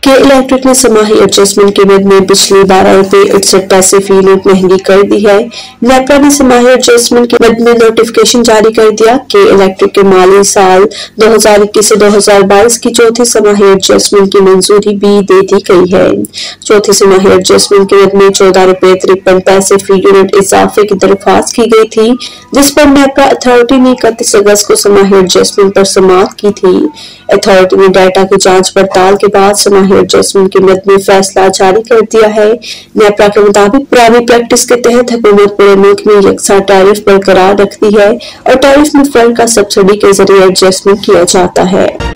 के इलेक्ट्रिक ने समाही एडजस्टमेंट के मद में पिछली 12 रुपए 68 पैसे फी यूनिट महंगी कर दी है। नेपरा ने समाही एडजस्टमेंट के मद में नोटिफिकेशन जारी कर दिया कि इलेक्ट्रिक के माली साल 2021 से 2022 की चौथी समाही एडजस्टमेंट की मंजूरी भी दे दी गई है। चौथी समाही एडजस्टमेंट के मद में 14 रुपए 53 पैसे फी यूनिट इजाफे की दरख्वास्त की गई थी, जिस पर नेपरा अथॉरिटी ने 31 अगस्त को समाही एडजस्टमेंट पर समाअत की थी। अथॉरिटी ने डाटा की जांच पड़ताल के बाद समाही एडजस्टमेंट के मद में फैसला जारी कर दिया है। नेपरा के मुताबिक पुरानी प्रैक्टिस के तहत हुकूमत पूरे मुल्क में यकसा टैरिफ बरकरार रखती है और टैरिफ में फर्क का सब्सिडी के जरिए एडजस्टमेंट किया जाता है।